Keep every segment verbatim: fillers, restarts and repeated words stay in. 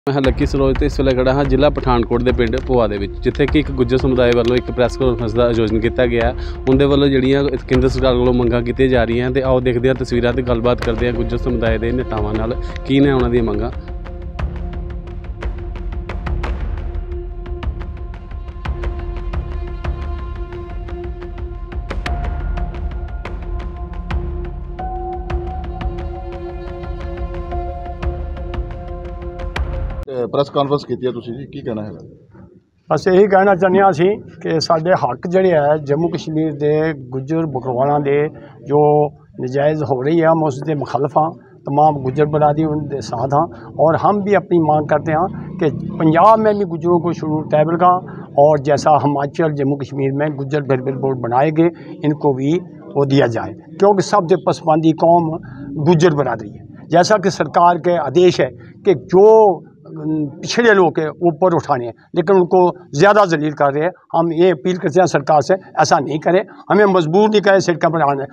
मैं लक्की सरोज तो इस वे खड़ा हाँ जिला पठानकोट के पिंड भोआ के जिथे कि एक गुज्जर समुदाय वालों एक प्रैस कॉन्फ्रेंस का आयोजन किया गया। उनके वालों जड़ियाँ केंद्र सरकार को मंगां की जा रही हैं। तो आओ देखते हैं तस्वीरों की गलबात करते हैं गुज्जर समुदाय के नेतावां नाल की ने उन्हों दी मंगां। ਪ੍ਰੈਸ ਕਾਨਫਰੰਸ ਕੀਤੀ ਹੈ ਤੁਸੀਂ ਜੀ, ਕੀ ਕਹਿਣਾ ਹੈ? बस यही कहना चाहते असी कि साढ़े हक जड़े है जम्मू कश्मीर के गुज्जर बकरवालों के जो नजायज़ हो रही है हम उसके मुखालफ हाँ। तमाम गुज्जर बरादरी उनके साथ हाँ और हम भी अपनी मांग करते हैं कि पंजाब में भी गुज्जरों को शुरू टेबल का और जैसा हिमाचल जम्मू कश्मीर में गुज्जर वेलफेयर बोर्ड बनाए गए इनको भी वो दिया जाए, क्योंकि सबसे पसमानदी कौम गुज्जर बरादरी है। जैसा कि सरकार के आदेश है कि जो पिछड़े लोग के ऊपर उठाने हैं लेकिन उनको ज़्यादा जलील कर रहे हैं। हम ये अपील करते हैं सरकार से ऐसा नहीं करें, हमें मजबूर नहीं करें सड़कों पर आने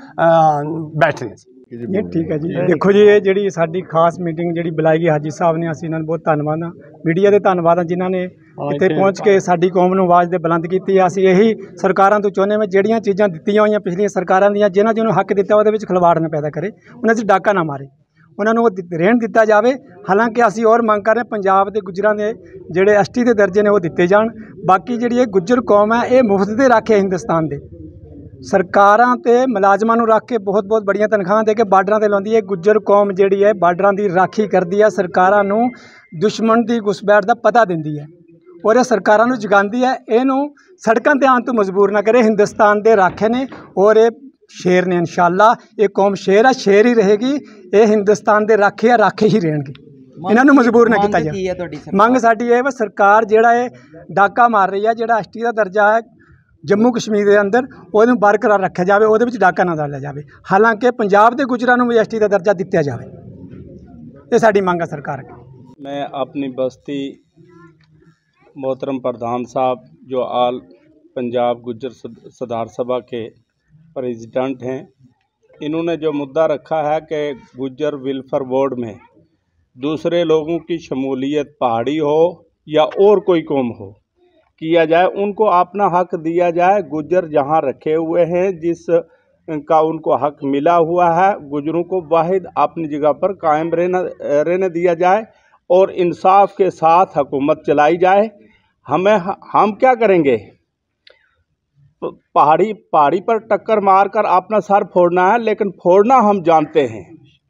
बैठ रहे जी। ठीक है जी, देखो जी ये जी साड़ी खास मीटिंग जी बुलाई गई हाजी साहब ने, असीं इन्हां दा बहुत धन्नवाद हाँ। मीडिया के धन्नवाद जिन्हों ने इत्थे पहुँच के साडी कौम नूं आवाज़ दे बुलंद की। असीं यही सरकारां तों चाहुंदे हां जिहड़ियां चीज़ां दित्तियां होईयां पिछलियां सरकारां दीयां जिन्हां जिन्होंने हक दिता उहदे विच खिलवाड़ ना पैदा करे, उन्हां 'च डाका ना मारे, उन्होंने रहन दिता जाए। हालांकि असी और मंग कर रहे हैं पंजाब के गुज्जरां दे जिहड़े एस टी के दर्जे ने वो दिते जाण। बाकी जिहड़ी गुज्जर कौम है ये मुफ्त दे रखे हिंदुस्तान के सरकारां ते मुलाजमां नूं रख के बहुत बहुत बड़ियां तनख्वाहां दे के बार्डरां ते लाउंदी है। गुज्जर कौम जिहड़ी है बार्डरां दी राखी करदी है, सरकारां नूं दुश्मन की घुसपैठ का पता दिंदी है और ये सरकारां नूं जगांदी है। इहनूं सड़कां ते आउण तों मजबूर ना करे। हिंदुस्तान के राखे ने और ये शेर ने, इंशाअल्लाह ये कौम शेर है, शेर ही रहेगी। ये हिंदुस्तान के राखे है, राखे ही रहेंगे। इन्होंने मजबूर ना किया जाए। मंग साडी ये वा सरकार जिहड़ा है डाका मार रही है, जिहड़ा एस टी का दर्जा है जम्मू कश्मीर के अंदर वो बरकरार रखा जाए, वो डाका ना डालिया जाए। हालांकि पंजाब के गुजरां नूं भी एस टी का दर्जा दिता जाए, ये साडी मंग है सरकार की। मैं अपनी बस्ती मोहतरम प्रधान साहब जो आल पंजाब गुज्जर सदार सभा के प्रेसिडेंट हैं, इन्होंने जो मुद्दा रखा है कि गुज्जर वेलफेयर बोर्ड में दूसरे लोगों की शमूलियत पहाड़ी हो या और कोई कौम हो किया जाए, उनको अपना हक दिया जाए। गुज्जर जहां रखे हुए हैं जिस का उनको हक मिला हुआ है, गुज्जरों को वाहिद अपनी जगह पर कायम रहना रहने दिया जाए और इंसाफ के साथ हुकूमत चलाई जाए। हमें हम क्या करेंगे, पहाड़ी पहाड़ी पर टक्कर मारकर अपना सर फोड़ना है, लेकिन फोड़ना हम जानते हैं।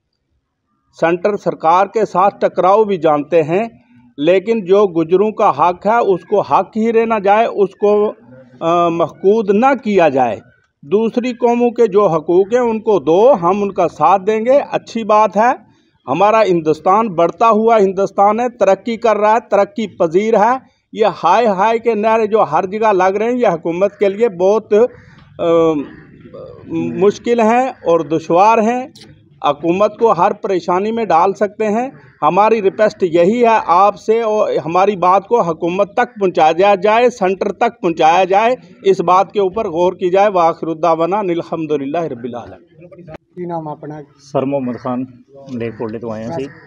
सेंटर सरकार के साथ टकराव भी जानते हैं, लेकिन जो गुज्जरों का हक है उसको हक ही रहना जाए, उसको महकूद ना किया जाए। दूसरी कौमों के जो हकूक़ हैं उनको दो, हम उनका साथ देंगे, अच्छी बात है। हमारा हिंदुस्तान बढ़ता हुआ हिंदुस्तान है, तरक्की कर रहा है, तरक्की पजीर है। ये हाय हाय के नारे जो हर जगह लग रहे हैं ये हुकूमत के लिए बहुत आ, मुश्किल हैं और दुश्वार हैं। हुकूमत को हर परेशानी में डाल सकते हैं। हमारी रिक्वेस्ट यही है आपसे और हमारी बात को हुकूमत तक पहुंचाया जाए, सेंटर तक पहुंचाया जाए, इस बात के ऊपर गौर की जाए। वाखिरुद्दावाना अल्हम्दुलिल्लाह रब्बिल आलमीन। की नाम अपना? सर मोहम्मद खान मलेरकोटले तो आए सी।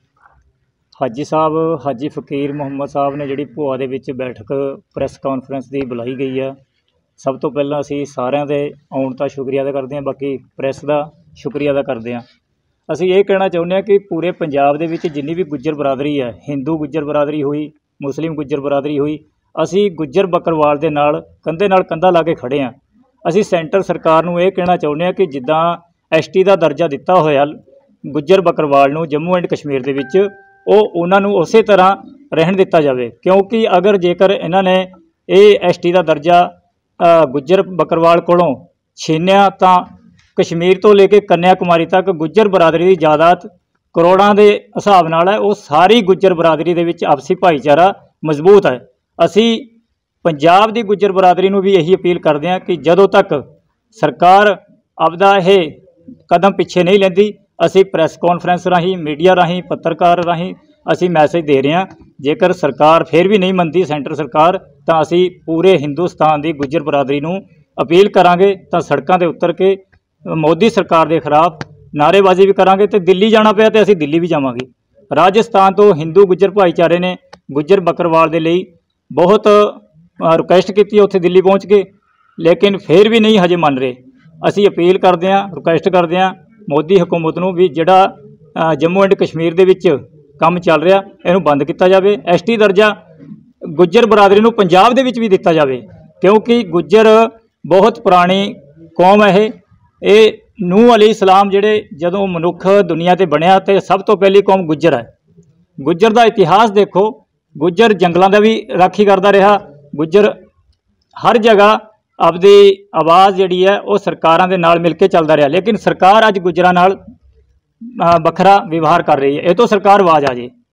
हाजी साहब हाजी फकीर मुहम्मद साहब ने जी भोआ दे विच बैठक प्रैस कॉन्फ्रेंस की बुलाई गई है। सब तो पहला असी सारिਆਂ ਦੇ आउण का शुक्रिया अदा करते हैं, बाकी प्रैस का शुक्रिया अदा करते हैं। असी ये कहना चाहुंदे हैं कि पूरे पंजाब दे विच जिन्नी भी गुज्जर बरादरी है, हिंदू गुज्जर बरादरी हुई, मुस्लिम गुज्जर बरादरी हुई, असी गुज्जर बकरवाल दे नाल कंधे नाल कंधा ला के खड़े हाँ। असी सेंटर सरकार नूं ये कहना चाहुंदे हैं कि जिद्दां एस टी का दर्जा दिता होया गुज्जर बकरवाल नूं जम्मू एंड कश्मीर दे विच ਉਹ ਉਹਨਾਂ ਨੂੰ ਉਸੇ ਤਰ੍ਹਾਂ ਰਹਿਣ ਦਿੱਤਾ ਜਾਵੇ, ਕਿਉਂਕਿ ਅਗਰ ਜੇਕਰ ਇਹਨਾਂ ਨੇ ਇਹ ਐਸ ਟੀ ਦਾ ਦਰਜਾ ਗੁੱਜਰ ਬੱਕਰਵਾਲ ਕੋਲੋਂ ਛੀਨਿਆ ਤਾਂ ਕਸ਼ਮੀਰ ਤੋਂ ਲੈ ਕੇ ਕੰਨਿਆ ਕੁਮਾਰੀ ਤੱਕ ਗੁੱਜਰ ਬਰਾਦਰੀ ਦੀ ਜਾਇਦਾਦ ਕਰੋੜਾਂ ਦੇ ਹਿਸਾਬ ਨਾਲ ਹੈ। ਉਹ ਸਾਰੀ ਗੁੱਜਰ ਬਰਾਦਰੀ ਦੇ ਵਿੱਚ ਆਪਸੀ ਭਾਈਚਾਰਾ ਮਜ਼ਬੂਤ ਹੈ। ਅਸੀਂ ਪੰਜਾਬ ਦੀ ਗੁੱਜਰ ਬਰਾਦਰੀ ਨੂੰ ਵੀ ਇਹੀ ਅਪੀਲ ਕਰਦੇ ਹਾਂ ਕਿ ਜਦੋਂ ਤੱਕ ਸਰਕਾਰ ਆਪਦਾ ਇਹ ਕਦਮ ਪਿੱਛੇ ਨਹੀਂ ਲੈਂਦੀ, असी प्रैस कॉन्फ्रेंस राही मीडिया राही पत्रकार राही असी मैसेज दे रहे हैं। जेकर सरकार फिर भी नहीं मनती सेंटर सरकार तो असी पूरे हिंदुस्तान की गुज्जर बरादरी नूं अपील करांगे तो सड़कों पर उतर के मोदी सरकार के खिलाफ नारेबाजी भी करांगे। तो दिल्ली जाना पिया तो असी दिल्ली भी जावांगे। ਰਾਜਸਥਾਨ ਤੋਂ ਹਿੰਦੂ ਗੁੱਜਰ ਭਾਈਚਾਰੇ ਨੇ ਗੁੱਜਰ ਬੱਕਰਵਾਲ ਦੇ ਲਈ ਬਹੁਤ ਰਿਕੁਐਸਟ ਕੀਤੀ ਉੱਥੇ ਦਿੱਲੀ ਪਹੁੰਚ ਕੇ, ਲੇਕਿਨ ਫਿਰ ਵੀ ਨਹੀਂ ਹਜੇ ਮੰਨ ਰਹੇ। ਅਸੀਂ ਅਪੀਲ ਕਰਦੇ ਹਾਂ, ਰਿਕੁਐਸਟ ਕਰਦੇ ਹਾਂ ਮੋਦੀ ਹਕੂਮਤ ਨੂੰ ਵੀ ਜਿਹੜਾ ਅ, ਜੰਮੂ ਐਂਡ ਕਸ਼ਮੀਰ ਦੇ ਵਿੱਚ ਕੰਮ ਚੱਲ ਰਿਹਾ ਇਹਨੂੰ ਬੰਦ ਕੀਤਾ ਜਾਵੇ। ਐਸ ਟੀ ਦਰਜਾ ਗੁੱਜਰ ਬਰਾਦਰੀ ਨੂੰ ਪੰਜਾਬ ਦੇ ਵਿੱਚ ਵੀ ਦਿੱਤਾ ਜਾਵੇ, ਕਿਉਂਕਿ ਗੁੱਜਰ ਬਹੁਤ ਪੁਰਾਣੀ ਕੌਮ ਹੈ। ਇਹ ਇਹ ਨੂਹ ਅਲੀ ਇਸਲਾਮ ਜਿਹੜੇ ਜਦੋਂ ਮਨੁੱਖ ਦੁਨੀਆ ਤੇ ਬਣਿਆ ਤੇ ਸਭ ਤੋਂ ਪਹਿਲੀ ਕੌਮ ਗੁੱਜਰ ਹੈ। ਗੁੱਜਰ ਦਾ ਇਤਿਹਾਸ ਦੇਖੋ, ਗੁੱਜਰ ਜੰਗਲਾਂ ਦਾ ਵੀ ਰਾਖੀ ਕਰਦਾ ਰਿਹਾ, ਗੁੱਜਰ ਹਰ ਜਗ੍ਹਾ ਆਪਦੀ ਆਵਾਜ਼ ਜਿਹੜੀ ਹੈ ਉਹ ਸਰਕਾਰਾਂ ਦੇ ਨਾਲ ਮਿਲ ਕੇ ਚੱਲਦਾ ਰਿਹਾ, ਲੇਕਿਨ ਸਰਕਾਰ ਅੱਜ ਗੁੱਜਰਾਂ ਨਾਲ ਅ, ਵੱਖਰਾ ਵਿਵਹਾਰ ਕਰ ਰਹੀ ਹੈ। ਇਹ ਤੋਂ ਸਰਕਾਰ ਆਵਾਜ਼ ਆ ਜੇ।